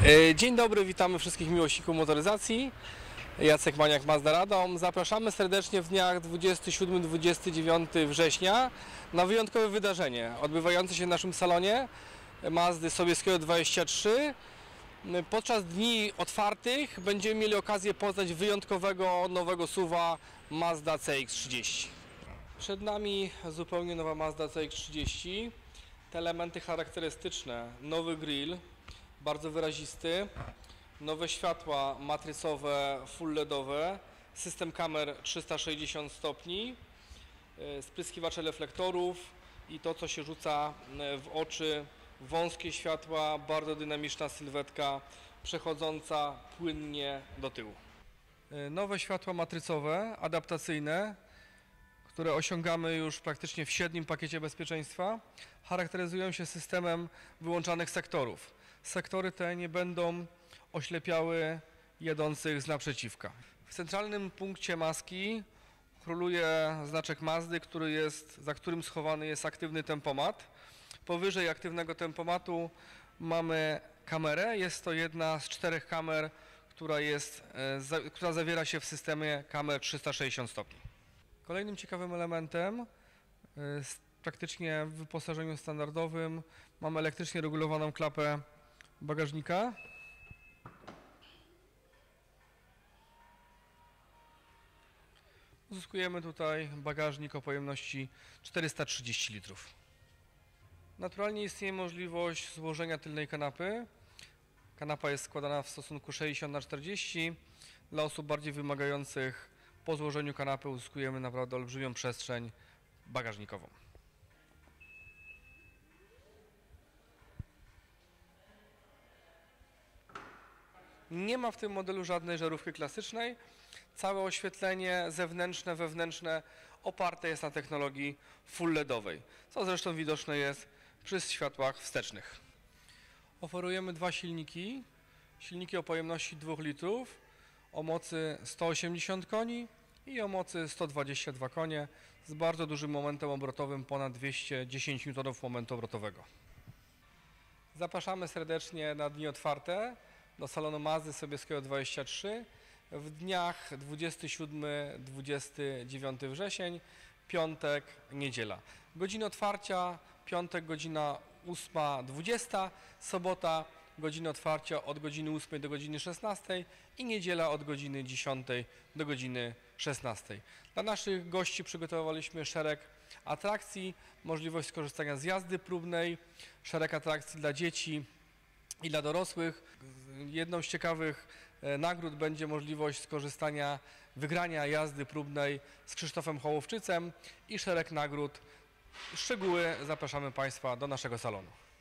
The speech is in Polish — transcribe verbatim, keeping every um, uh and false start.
Dzień dobry, witamy wszystkich miłośników motoryzacji. Jacek Maniak, Mazda Radom. Zapraszamy serdecznie w dniach dwudziestego siódmego do dwudziestego dziewiątego września na wyjątkowe wydarzenie odbywające się w naszym salonie Mazdy Sobieskiego dwadzieścia trzy. Podczas dni otwartych będziemy mieli okazję poznać wyjątkowego nowego suwa Mazda C X trzydzieści. Przed nami zupełnie nowa Mazda C X trzydzieści. Te elementy charakterystyczne: nowy grill, bardzo wyrazisty, nowe światła matrycowe full ledowe, system kamer trzysta sześćdziesiąt stopni, spryskiwacze reflektorów i to, co się rzuca w oczy, wąskie światła, bardzo dynamiczna sylwetka przechodząca płynnie do tyłu. Nowe światła matrycowe, adaptacyjne, które osiągamy już praktycznie w średnim pakiecie bezpieczeństwa, charakteryzują się systemem wyłączanych sektorów. Sektory te nie będą oślepiały jadących z naprzeciwka. W centralnym punkcie maski króluje znaczek Mazdy, który jest, za którym schowany jest aktywny tempomat. Powyżej aktywnego tempomatu mamy kamerę. Jest to jedna z czterech kamer, która, jest, która zawiera się w systemie kamer trzysta sześćdziesiąt stopni. Kolejnym ciekawym elementem, praktycznie w wyposażeniu standardowym, mamy elektrycznie regulowaną klapę bagażnika. Uzyskujemy tutaj bagażnik o pojemności czterysta trzydzieści litrów. Naturalnie istnieje możliwość złożenia tylnej kanapy. Kanapa jest składana w stosunku sześćdziesiąt na czterdzieści. Dla osób bardziej wymagających po złożeniu kanapy uzyskujemy naprawdę olbrzymią przestrzeń bagażnikową. Nie ma w tym modelu żadnej żarówki klasycznej. Całe oświetlenie zewnętrzne, wewnętrzne oparte jest na technologii full ledowej, co zresztą widoczne jest przy światłach wstecznych. Oferujemy dwa silniki. Silniki o pojemności dwóch litrów, o mocy sto osiemdziesiąt koni i o mocy sto dwadzieścia dwa konie z bardzo dużym momentem obrotowym, ponad dwieście dziesięć niutonów momentu obrotowego. Zapraszamy serdecznie na dni otwarte do salonu Mazdy Sobieskiego dwadzieścia trzy w dniach dwudziestego siódmego do dwudziestego dziewiątego wrzesień, piątek, niedziela. Godziny otwarcia: piątek godzina ósma dwudziesta, sobota godziny otwarcia od godziny ósmej do godziny szesnastej i niedziela od godziny dziesiątej do godziny szesnastej. Dla naszych gości przygotowaliśmy szereg atrakcji, możliwość skorzystania z jazdy próbnej, szereg atrakcji dla dzieci i dla dorosłych. Jedną z ciekawych nagród będzie możliwość skorzystania, wygrania jazdy próbnej z Krzysztofem Hołowczycem i szereg nagród. Szczegóły zapraszamy Państwa do naszego salonu.